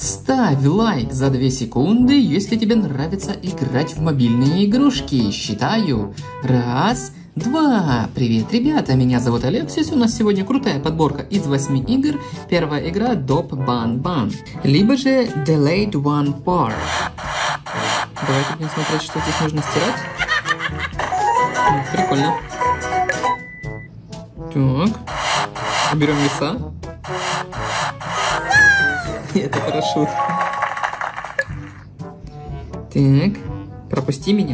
Ставь лайк за 2 секунды, если тебе нравится играть в мобильные игрушки. Считаю. 1, 2. Привет, ребята, меня зовут Алексис. У нас сегодня крутая подборка из 8 игр. Первая игра Dob Ban Ban, либо же Delayed One Part. Давайте будем смотреть, что здесь нужно стирать. Прикольно. Так. Уберем веса. Это парашют. Так. Пропусти меня.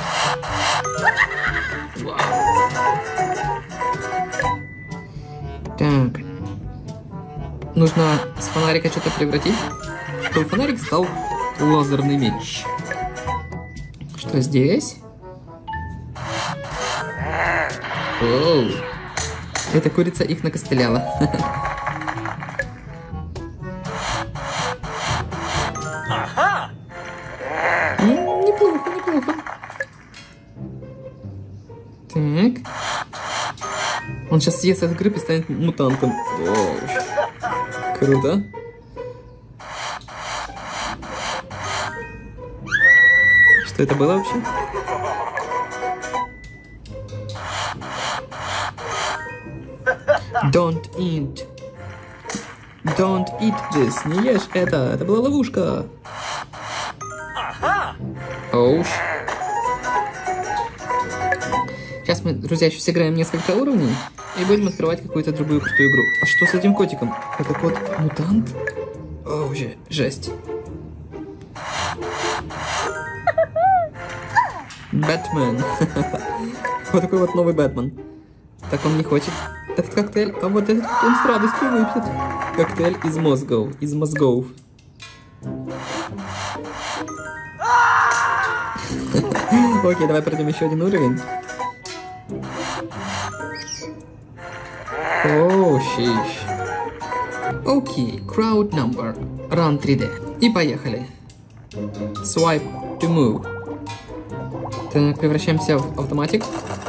Так. Нужно с фонарика что-то превратить, чтобы фонарик стал лазерный меч. Что здесь? Оу. Эта курица их накостыляла. Неплохо, неплохо. Так. Он сейчас съест этот гриб и станет мутантом. Оу. Круто. Что это было вообще? Don't eat. Don't eat this. Не ешь это. Это была ловушка. Оу. Сейчас мы, друзья, еще сыграем несколько уровней и будем открывать какую-то другую крутую игру. А что с этим котиком? Это кот-мутант? Оу, жесть. Бэтмен. Вот такой вот новый Бэтмен. Так он не хочет этот коктейль, а вот этот он с радостью выпьет. Коктейль из мозгов. Из мозгов. Окей, давай пройдем еще один уровень. Оу, щищ. Окей, crowd number. Run 3D. И поехали. Swipe to move. Так, превращаемся в автоматик.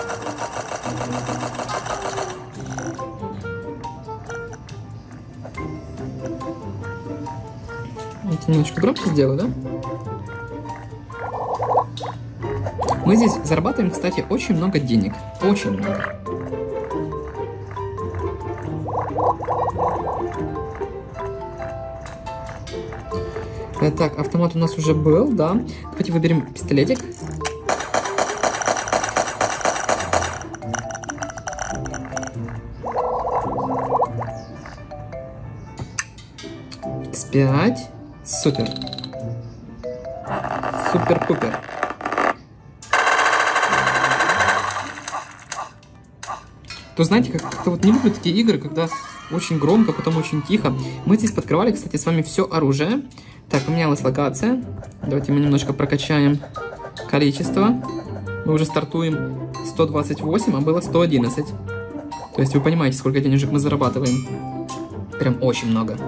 Это немножко громче сделаю, да? Мы здесь зарабатываем, кстати, очень много денег. Очень много. Так, автомат у нас уже был, да. Давайте выберем пистолетик. X5. Супер. Супер-пупер. То знаете, как-то вот не люблю такие игры, когда очень громко, потом очень тихо. Мы здесь подкрывали, кстати, с вами все оружие. Так, поменялась локация. Давайте мы немножко прокачаем количество. Мы уже стартуем 128, а было 111. То есть вы понимаете, сколько денежек мы зарабатываем. Прям очень много.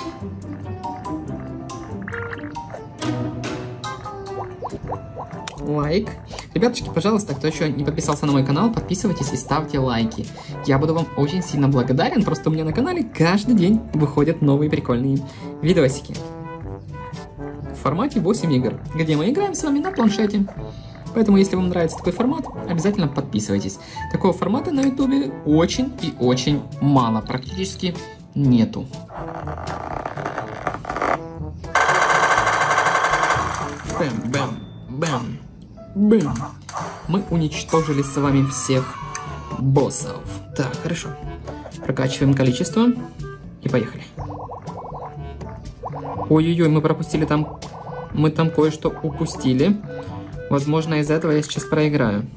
Лайк. Ребяточки, пожалуйста, кто еще не подписался на мой канал, подписывайтесь и ставьте лайки. Я буду вам очень сильно благодарен, просто у меня на канале каждый день выходят новые прикольные видосики. В формате 8 игр, где мы играем с вами на планшете. Поэтому, если вам нравится такой формат, обязательно подписывайтесь. Такого формата на ютубе очень и очень мало, практически нету. Бэм, бэм, бэм. Бэм. Мы уничтожили с вами всех боссов. Так, хорошо. Прокачиваем количество. И поехали. Ой-ой-ой, мы пропустили там... Мы там кое-что упустили. Возможно, из-за этого я сейчас проиграю.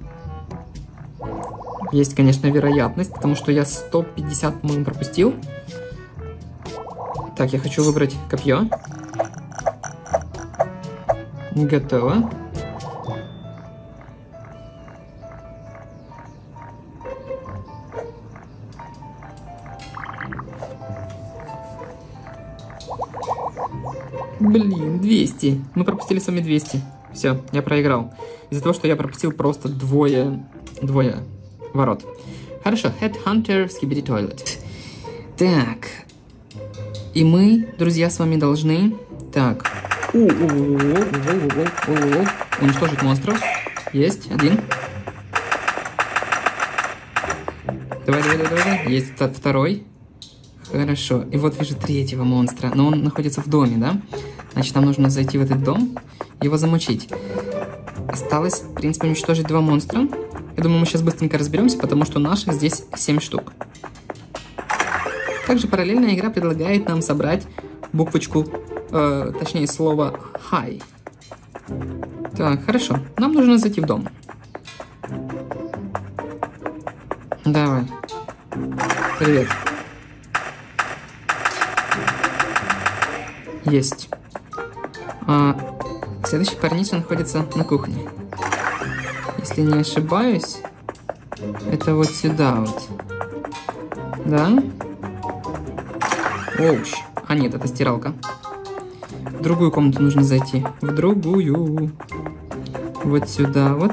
Есть, конечно, вероятность, потому что я 150, по-моему, пропустил. Так, я хочу выбрать копье. Готово. Блин, 200. Мы пропустили с вами 200. Все, я проиграл. Из-за того, что я пропустил просто двое ворот. Хорошо, Headhunter, Skibidi Toilet. Так. И мы, друзья, с вами должны... Так. Уничтожить монстров. Есть, один. Давай. Есть второй. Хорошо. И вот вижу третьего монстра. Но он находится в доме, да? Значит, нам нужно зайти в этот дом и его замочить. Осталось, в принципе, уничтожить 2 монстра. Я думаю, мы сейчас быстренько разберемся, потому что наших здесь 7 штук. Также параллельная игра предлагает нам собрать буквочку, точнее слово «Hi». Так, хорошо. Нам нужно зайти в дом. Давай. Привет. Есть. Следующий парниш находится на кухне. Если не ошибаюсь, это вот сюда вот. Да? Оуч. А нет, это стиралка. В другую комнату нужно зайти. В другую. Вот сюда вот.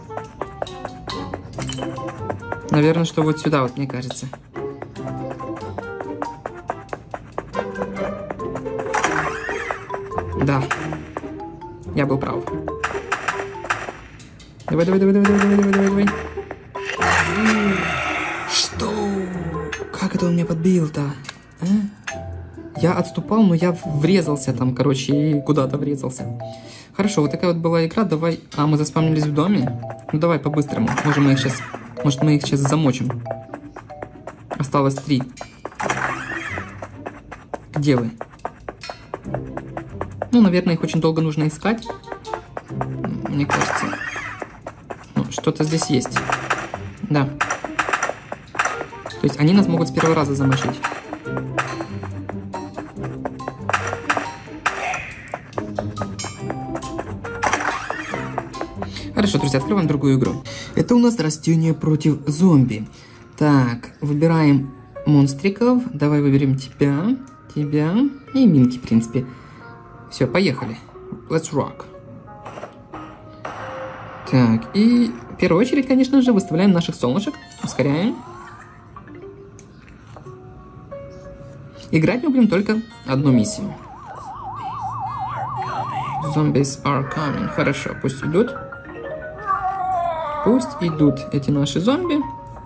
Наверное, что вот сюда вот, мне кажется. Да. Я был прав. Давай. Что? Как это он меня подбил-то? А? Я отступал, но я врезался там, короче, и куда-то врезался. Хорошо, вот такая вот была игра. Давай... А, мы заспавнились в доме? Ну, давай по-быстрому. Может, мы их сейчас замочим. Осталось 3. Где вы? Ну, наверное, их очень долго нужно искать. Мне кажется... Ну, что-то здесь есть. Да. То есть они нас могут с первого раза замочить. Хорошо, друзья, открываем другую игру. Это у нас растение против зомби. Так, выбираем монстриков. Давай выберем тебя и Минки, в принципе. Все, поехали. Let's rock. Так, и в первую очередь, конечно же, выставляем наших солнышек. Ускоряем. Играть мы будем только одну миссию. Zombies are coming. Хорошо, пусть идут. Пусть идут эти наши зомби.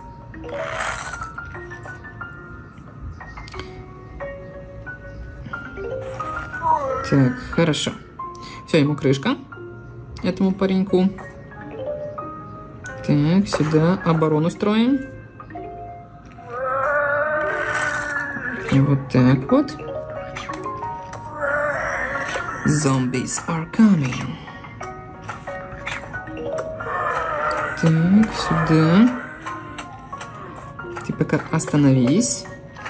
Так, хорошо. Все, ему крышка. Этому пареньку. Так, сюда оборону строим. И вот так вот. Zombies are coming. Так, сюда. Ты пока остановись.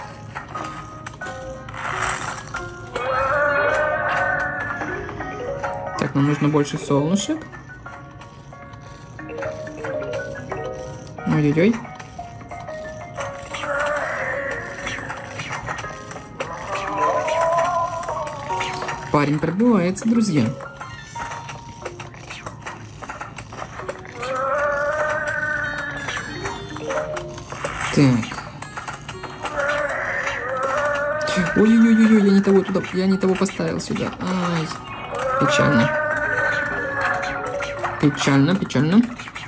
Так, нам нужно больше солнышек. Ой-ой-ой. Парень пробивается, друзья. Так. Ой-ой-ой, я не того поставил сюда. Ай. Печально. Печально.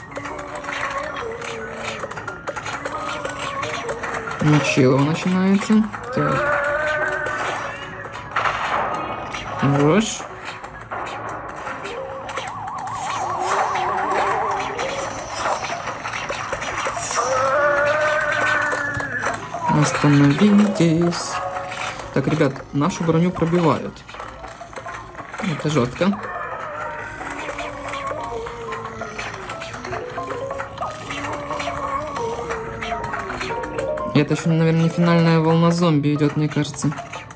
Мочилово начинается. Так. Хорош. Остановитесь. Так, ребят, нашу броню пробивают. Это жестко. Это еще, наверное, не финальная волна зомби идет, мне кажется.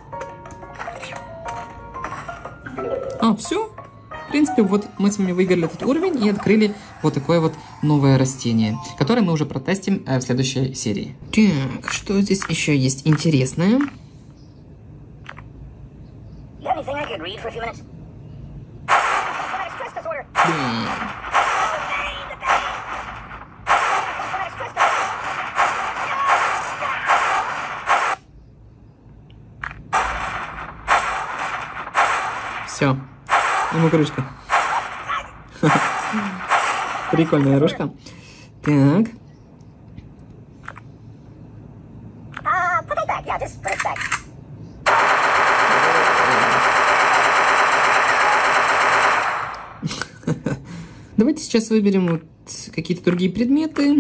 А, все. В принципе, вот мы с вами выиграли этот уровень и открыли вот такое вот новое растение, которое мы уже протестим в следующей серии. Так, что здесь еще есть интересное? Все. Ему крышка. Прикольная игрушка. Так. Давайте сейчас выберем вот какие-то другие предметы.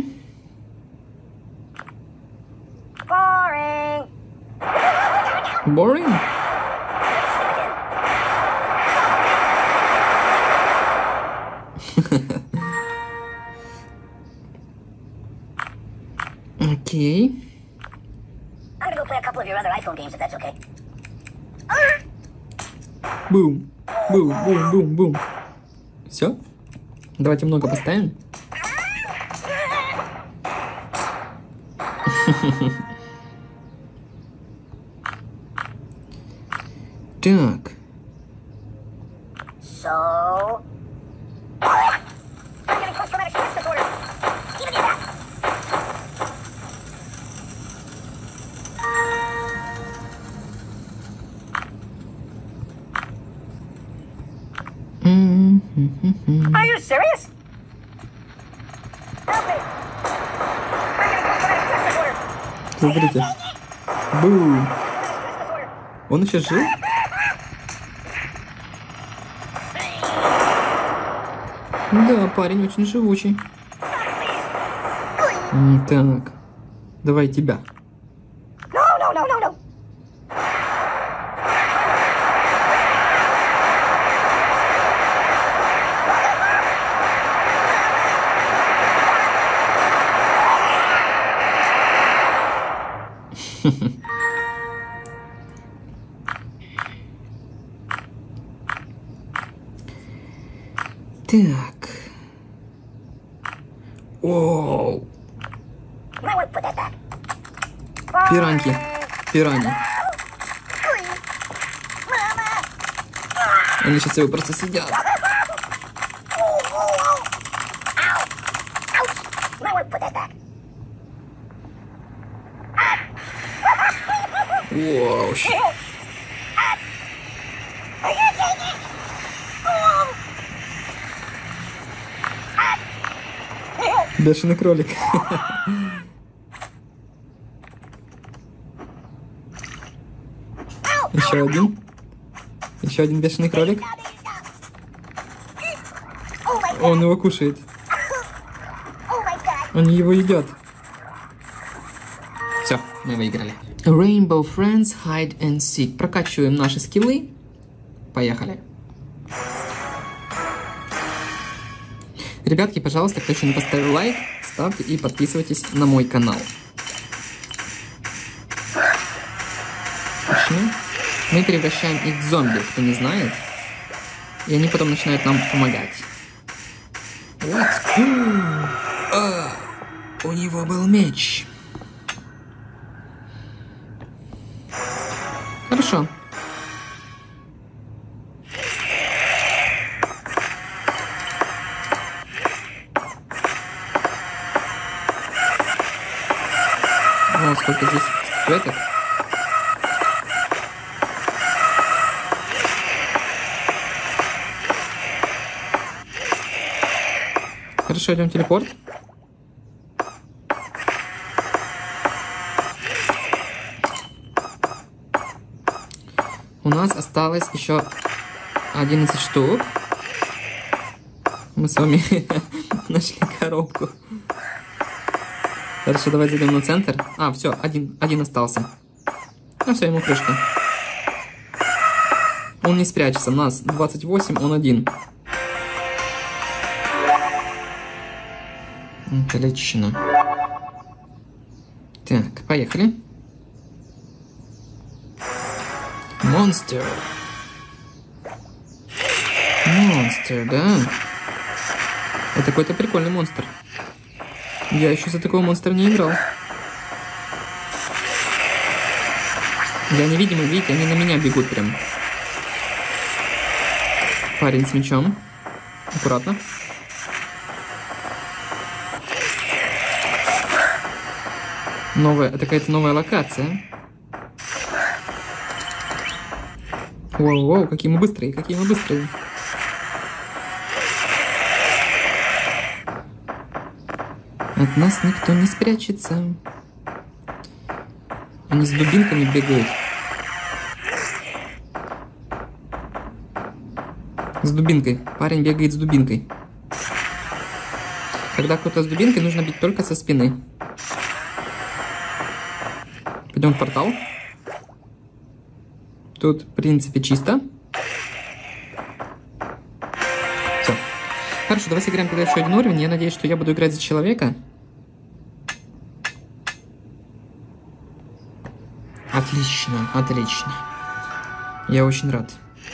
Boring? Окей. Бум, бум, бум, бум, бум. Все? Давайте много поставим. Так. Are you serious? Смотрите. Бум. Он еще жил? Да, парень очень живучий. Так. Давай тебя. No. Так. Оу. Пираньи. Пираньи. Они сейчас его просто съедят. Воу. Бешеный кролик. Еще один. Еще один бешеный кролик. Он его кушает. Они его едят. Все, мы выиграли. Rainbow Friends Hide and Seek. Прокачиваем наши скиллы. Поехали. Ребятки, пожалуйста, кто еще не поставил лайк, ставьте и подписывайтесь на мой канал. Отлично. Мы превращаем их в зомби, кто не знает. И они потом начинают нам помогать. У него был меч. Хорошо. О, сколько здесь статуэток. Хорошо, идем в телепорт. У нас осталось еще 11 штук. Мы с вами нашли коробку. Хорошо, давай зайдем на центр. А, все, один остался. А, все, ему крышка. Он не спрячется. Нас 28, он один. Отлично. Так, поехали. Монстр. Монстр, да? Это какой-то прикольный монстр. Я еще за такого монстра не играл. Я невидимый, видите, они на меня бегут прям. Парень с мечом. Аккуратно. Это какая-то новая локация. Воу-воу, какие мы быстрые, какие мы быстрые. От нас никто не спрячется. Они с дубинками бегают. С дубинкой. Парень бегает с дубинкой. Когда кто-то с дубинкой, нужно бить только со спины. Пойдем в портал. Тут, в принципе, чисто. Все. Хорошо, давай сыграем тогда еще один уровень. Я надеюсь, что я буду играть за человека. Отлично, отлично. Я очень рад.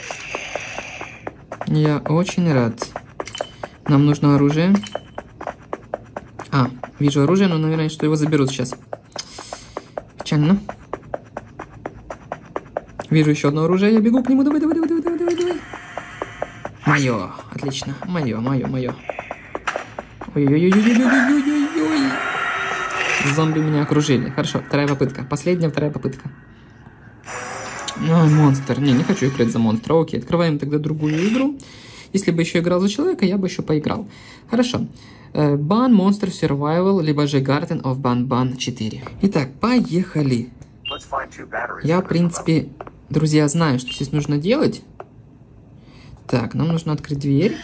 Я очень рад. Нам нужно оружие. А, вижу оружие, но, наверное, что его заберут сейчас. Печально. Вижу еще одно оружие, я бегу к нему. Давай, давай, давай, давай, давай, давай, давай. Мое, отлично. Мое. Ой-ой-ой-ой-ой-ой-ой-ой-ой. Зомби меня окружили. Хорошо, вторая попытка. Последняя, вторая попытка. Монстр. Не хочу играть за монстра. Окей, открываем тогда другую игру. Если бы еще играл за человека, я бы еще поиграл. Хорошо. Ban Monster Survival, либо же Garden of Banban 4. Итак, поехали. Я, в принципе, друзья, знаю, что здесь нужно делать. Так, нам нужно открыть дверь.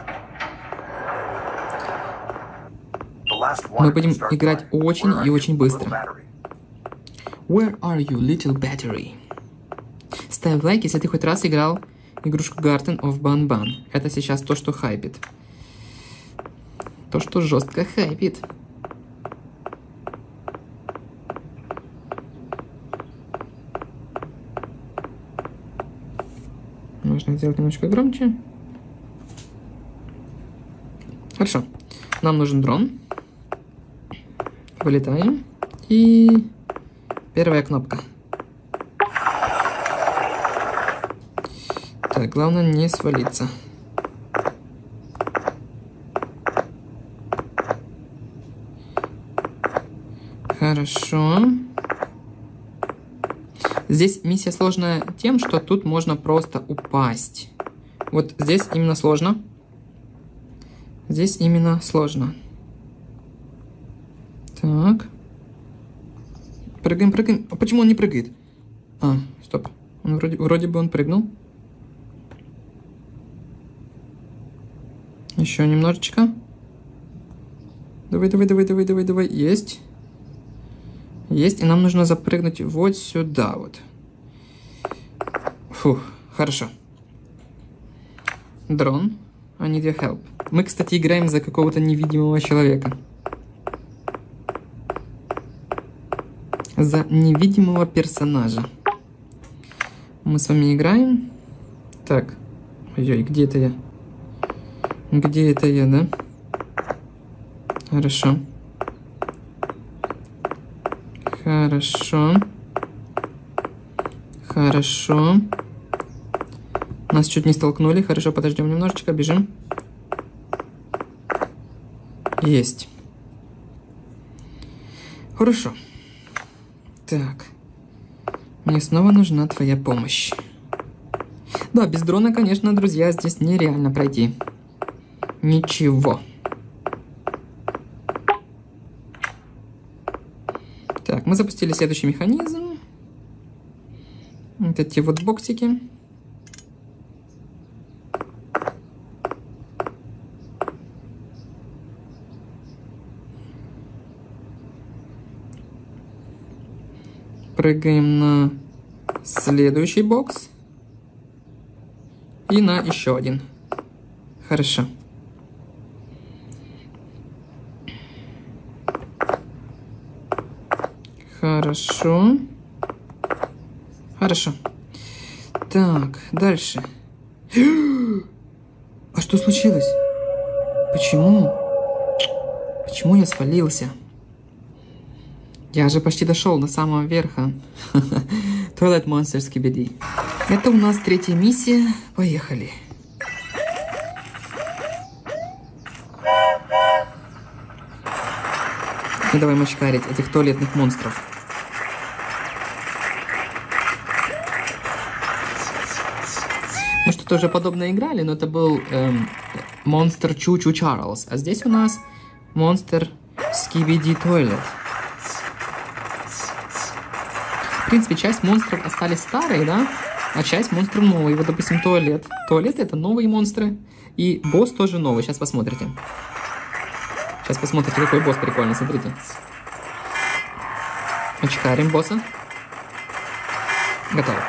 Мы будем играть очень и очень быстро. Where are you, little battery? Ставь лайк, если ты хоть раз играл игрушку Garden of Banban. Это сейчас то, что хайпит. То, что жестко хайпит. Нужно сделать немножко громче. Хорошо. Нам нужен дрон. Вылетаем. И первая кнопка. Так, главное не свалиться. Хорошо. Здесь миссия сложная тем, что тут можно просто упасть. Вот здесь именно сложно. Здесь именно сложно. Так. Прыгаем, прыгаем. А почему он не прыгает? А, стоп. Он вроде бы он прыгнул. Еще немножечко. Давай, давай, давай, давай, давай, давай. Есть. Есть. И нам нужно запрыгнуть вот сюда вот. Фух, хорошо. Дрон. I need your help. Мы, кстати, играем за какого-то невидимого человека. За невидимого персонажа. Мы с вами играем. Так. Ой-ой, где это я? Где это я, да? Хорошо. Хорошо. Хорошо. Нас чуть не столкнули. Хорошо, подождем немножечко, бежим. Есть. Хорошо. Так. Мне снова нужна твоя помощь. Да, без дрона, конечно, друзья, здесь нереально пройти. Ничего. Так, мы запустили следующий механизм. Вот эти вот боксики. Прыгаем на следующий бокс. И на еще один. Хорошо. Хорошо. Хорошо. Так, дальше. А что случилось? Почему? Почему я свалился? Я же почти дошел до самого верха. Toilet Monster Skibidi. Это у нас третья миссия. Поехали. И давай мочкарить этих туалетных монстров. тоже подобно играли, но это был монстр Чу-Чу Чарльз. А здесь у нас монстр Скибиди Тойлет. В принципе, часть монстров остались старые, да? А часть монстров новые. Вот, допустим, туалет. Туалет — это новые монстры. И босс тоже новый. Сейчас посмотрите. Сейчас посмотрите, какой босс прикольный. Смотрите. Очкарим босса. Готово.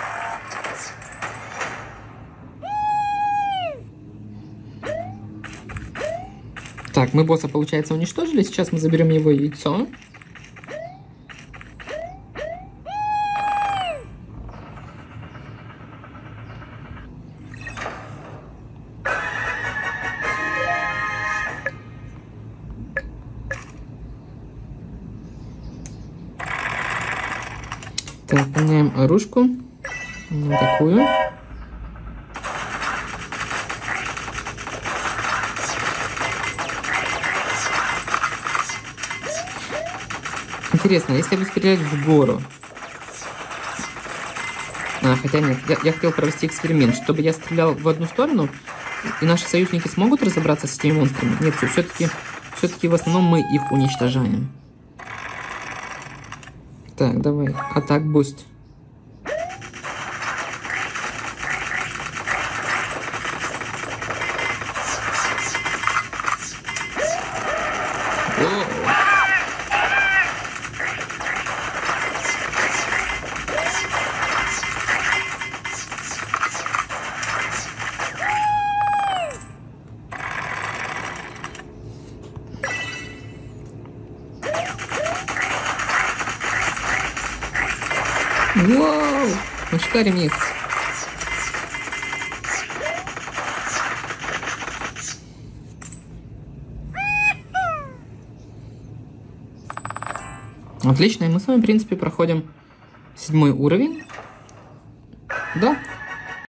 Так, мы босса, получается, уничтожили. Сейчас мы заберем его яйцо. Так, меняем оружку на такую. Интересно, если бы стрелять в гору. Хотя нет, я хотел провести эксперимент, чтобы я стрелял в одну сторону, и наши союзники смогут разобраться с этими монстрами. Нет, все-таки в основном мы их уничтожаем. Так, давай. Атак буст. Вау! Мы шкарим их. Отлично, и мы с вами, в принципе, проходим 7 уровень. Да,